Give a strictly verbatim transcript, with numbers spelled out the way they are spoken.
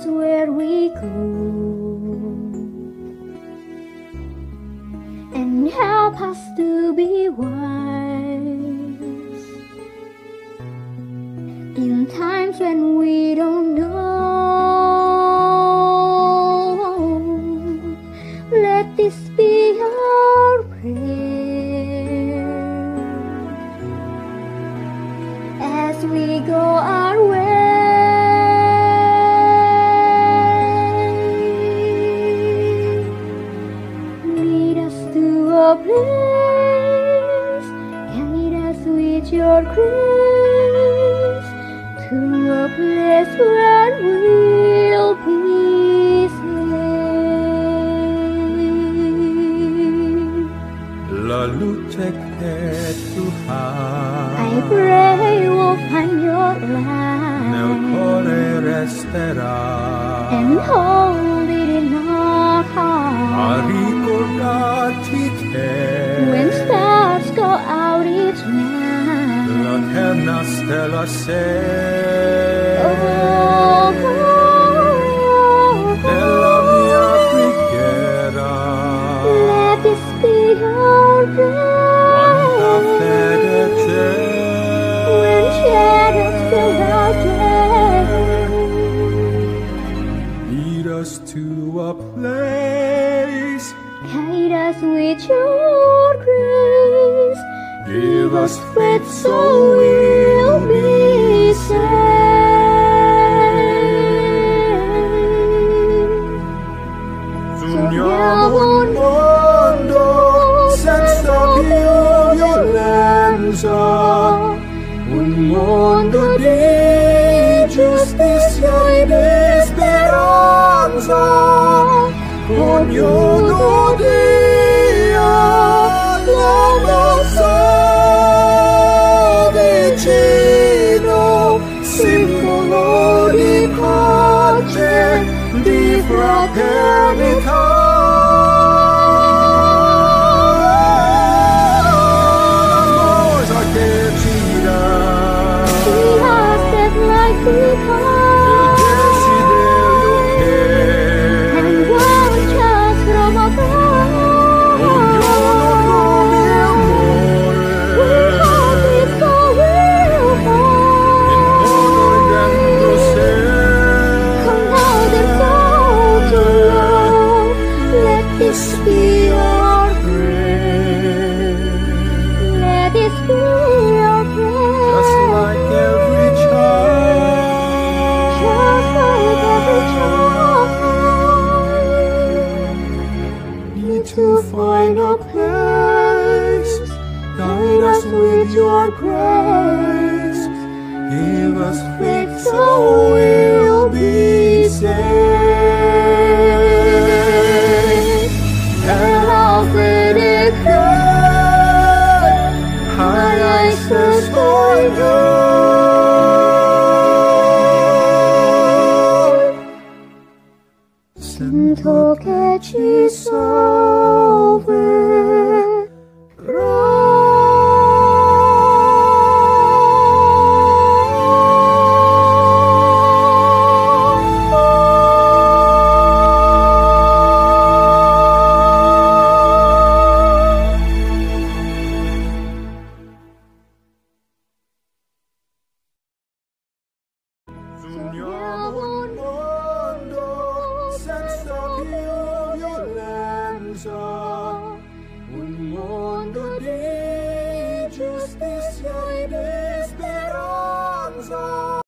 us where we go, and help us to be wise in times when we don't know. Let this be our prayer as we go our way. Lead us to a place, guide us with your grace, to a place where we'll be safe. Lalu ceknya Tuhan, I pray we'll find your light nel cuore resterà, and hold it in our a heart. ricordarti che When stars go out each night, la terna stella sei. oh, oh, Nella mia preghiera, let this be your quanta prayer. fede c'è. When shadows fill our day, Lead us to a place, guide us with your grace. give us faith so we'll be saved. Sogniamo un mondo senza più violenza, un mondo di giustizia e di speranza. Ognuno dia la mossa vicino, simbolo di pace, di fraternità. L'amore che ci dà See us that like we il come, desiderio che and watch us from above. ognuno trovi amore We hope it's all we'll in find. ognuno dentro sé. Come now there's all to love. Let this be our prayer. Let this be our prayer. Just like every child, Just like every child. need to find a place, guide us with your grace, give us faith so we'll be saved. And I'll dedicate high access for you. Sento che ci sono.